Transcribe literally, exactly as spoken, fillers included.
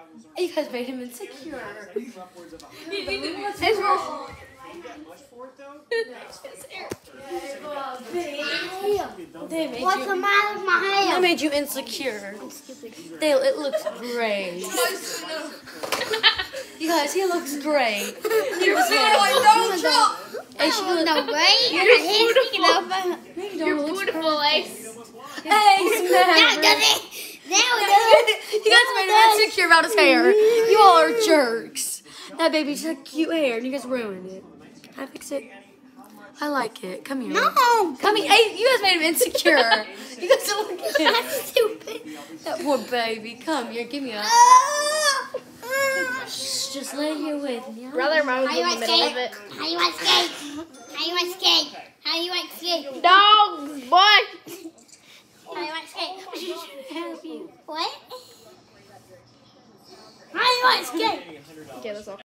You guys made him insecure. His roll. They made What's you, the matter with my they hair? made you insecure. They, it looks great. You guys, he looks great. He was Donald Trump. Hey, she Oh, looks no way. Your hair's sticking over. You're Beautiful, Ace. Hey, Now Smash. does it? Now it You guys made him insecure about his hair. You all are jerks. That baby just had cute hair, and you guys ruined it. Can I fix it? I like it. Come here. does. No. Come here. Hey, you guys made him insecure. You guys don't look at him. That's stupid. That poor baby. Come here. Give me a. Shh, just lay here with me. Brother Mo's How you in the want middle of skate? it. How you want skate? How you want skate? How you want skate? Dogs, boy. How you want skate? Help you. What? How you want skate? Okay, let's all.